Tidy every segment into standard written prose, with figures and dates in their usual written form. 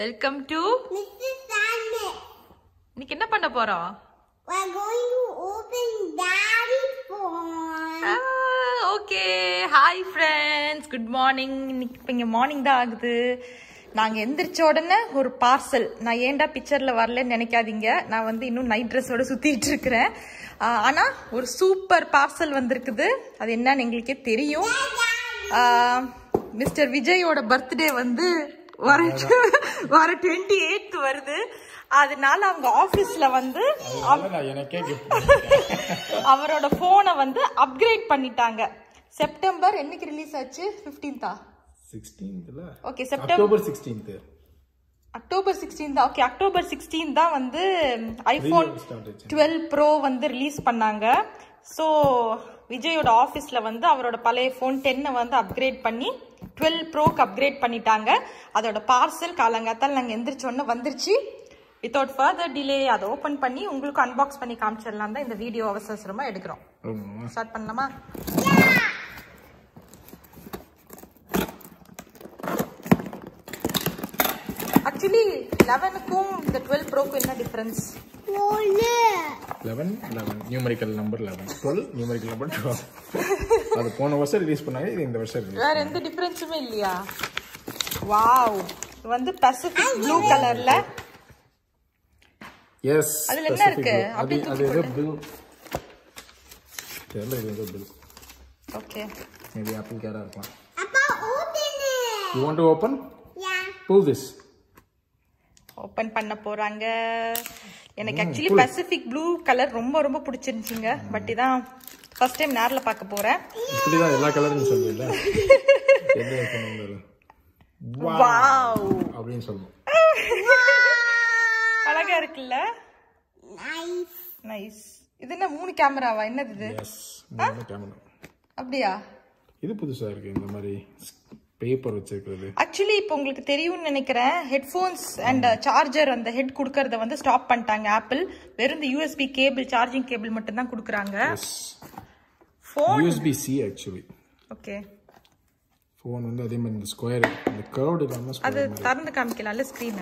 Welcome to Mr. Sunday. இன்னைக்கு என்ன பண்ண போறோம்? We are going to open daddy's phone. Okay. Hi friends. Good morning. இன்னைக்கு இங்க மார்னிங் தான் ஆகுது. நாங்க எந்திரிச்ச உடனே ஒரு பார்சல். நான் ஏன்டா பிக்சர்ல வரலன்னு நினைக்காதீங்க. நான் வந்து இன்னும் நைட் ட்ரெஸ்ஸோட சுத்திட்டு இருக்கறேன். ஆனா ஒரு சூப்பர் பார்சல் வந்திருக்குது. அது என்னன்னு எங்களுக்கே தெரியும். மிஸ்டர் விஜயோட பர்த்டே வந்து வர 28th வருது. அதனால அவங்க ஆபீஸ்ல வந்து அவரோட போனை வந்து அப்கிரேட் பண்ணிட்டாங்க. செப்டம்பர் என்னைக்கு ரிலீஸ் ஆச்சு? 15th 16th. Okay, September 16th. October 16th. Okay, October 16 தான் வந்து ஐபோன் 12 ப்ரோ வந்து ரிலீஸ் பண்ணாங்க. ஸோ விஜயோட ஆஃபீஸில் வந்து அவரோட பழைய ஃபோன் 10 வந்து அப்கிரேட் பண்ணி 12 ப்ரோக்கு அப்கிரேட் பண்ணிட்டாங்க. அதோட பார்சல் காலங்காத்தால் நாங்கள் எந்திரிச்சோன்னு வந்துருச்சு. வித்தவுட் ஃபர்தர் டிலே அதை ஓப்பன் பண்ணி உங்களுக்கு அன்பாக்ஸ் பண்ணி காமிச்சிடலாம் தான் இந்த வீடியோ அவசரமாக எடுக்கிறோம். ஸ்டார்ட் பண்ணலாமா? ஆக்சுவலி 11க்கும் இந்த 12 ப்ரோக்கும் என்ன difference? 11 numerical number 11, 12 numerical number 12. அது போன வருஷம் ரிலீஸ் பண்ணாங்க, இது இந்த வருஷம் ரிலீஸ். வேற எந்த டிஃபரன்ஸுமே இல்லையா? வாவ், இது வந்து பசிபிக் ப்ளூ கலர்ல. எஸ், அதுல என்ன இருக்கு? அது ஏதோ பில். தெரியல, இது ஏதோ பில். ஓகே, மேபி ஆப்பிள் கேரா இருக்கும். அப்பா open it. You want to open? Yeah. Pull this. Open பண்ண போறாங்க. எனக்கு ஆக்சுவலி பசிபிக் ப்ளூ கலர் ரொம்ப ரொம்ப பிடிச்சிருந்துச்சுங்க. பட் இதான் ஃபர்ஸ்ட் டைம் நேர்ல பார்க்க போறேன். இப்படிதான் எல்லா கலரும் சொல்லுவீங்க. என்ன பண்ணுங்க? வாவ் அப்படினு சொல்லுங்க. அழகா இருக்குல்ல? Nice. நைஸ். இது என்ன 3 கேமராவா? என்னது இது? Yes, 3 camera. அப்படியா? இது புதுசா இருக்கு, இந்த மாதிரி பேப்பர் வச்சிருக்கிறது. ஆக்சுவலி இப்போ உங்களுக்கு தெரியும்னு நினைக்கிறேன், ஹெட்ஃபோன்ஸ் அண்ட் சார்ஜர் அந்த ஹெட் கொடுக்கறத வந்து ஸ்டாப் பண்ணிட்டாங்க ஆப்பிள். வெறும் இந்த யூஎஸ்பி கேபிள், சார்ஜிங் கேபிள் மட்டும் தான் கொடுக்குறாங்க. Phone USB-C actually. Okay, phone வந்து அதே மாதிரி இந்த ஸ்கொயர், இந்த கர்வ்டு இல்லாம அது திறந்து காமிக்கலாம்ல ஸ்கிரீன்.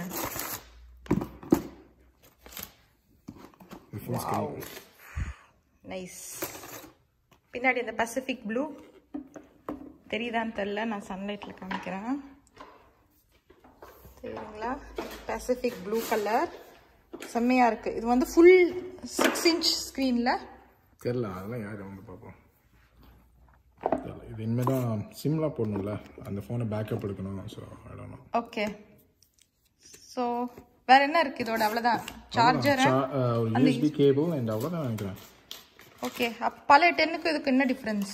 நைஸ். பின்னாடி இந்த பசிபிக் ப்ளூ தெரியுதான்னு தெரியல, நான் சன்லைட்ல காமிக்கிறேன். தெரியுங்களா? பசிபிக் ப்ளூ கலர் செம்மையா இருக்கு. இது வந்து ஃபுல் 6 inch ஸ்கிரீன்ல. தெரியல, அதெல்லாம் யாரு வந்து பாப்போம். இது இனிமேதான் சிம்லாம் போடணும்ல, அந்த போனை பேக்கப் எடுக்கணும். So I don't know. Okay, so வேற என்ன இருக்கு இதோட? அவ்வளவுதான், சார்ஜர், USB கேபிள் அண்ட் அவ்வளவுதான் நினைக்கிறேன். ஓகே, பழைய 10க்கு இதுக்கு என்ன டிஃபரன்ஸ்?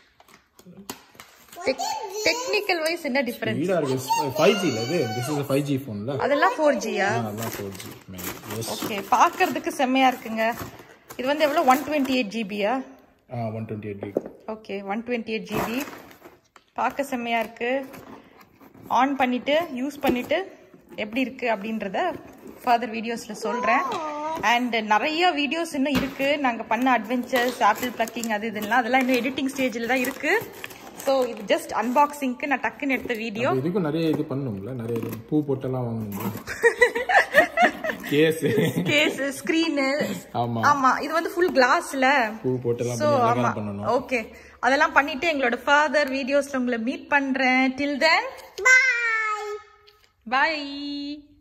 டெக்னிக்கல் வைஸ் என்ன டிஃபரன்ஸ்? ஸ்பீடா இருக்கு. 5G ல இது. This is a 5G ஃபோன்ல. அதெல்லாம் 4G-யா? அதெல்லாம் 4G மேபி. எஸ். ஓகே, பார்க்கிறதுக்கு செம்மையா இருக்குங்க. இது வந்து எவ்வளவு? 128 GB-யா? 128 GB. Okay, 128 GB. பார்க்க செம்மையா இருக்கு. ஆன் பண்ணிட்டு யூஸ் பண்ணிட்டு எப்படி இருக்கு அப்படின்றத ஃபர்தர் வீடியோஸ்ல சொல்றேன். அண்ட் நிறைய வீடியோஸ் இன்னும் இருக்கு. நாங்க பண்ண அட்வென்ச்சர்ஸ், ஆப்பிள் பிளக்கிங், அது இதெல்லாம் அதெல்லாம் இன்னும் எடிட்டிங் ஸ்டேஜ்ல தான் இருக்கு. ஸோ இது ஜஸ்ட் அன்பாக்சிங்க்கு நான் டக்குன்னு எடுத்த வீடியோ. இதுக்கும் நிறைய இது பண்ணணும்ல, நிறைய பூ போட்டெல்லாம் வாங்கணும். Case, screen. ஆமா ஆமா, இது வந்து ஃபுல் கிளாஸ்ல பூ போட்டெல்லாம் பண்ணணும். ஓகே, அதெல்லாம் பண்ணிட்டு எங்களோட ஃபர்தர் வீடியோஸ்ல உங்களை மீட் பண்றேன். Till then Bye. பை.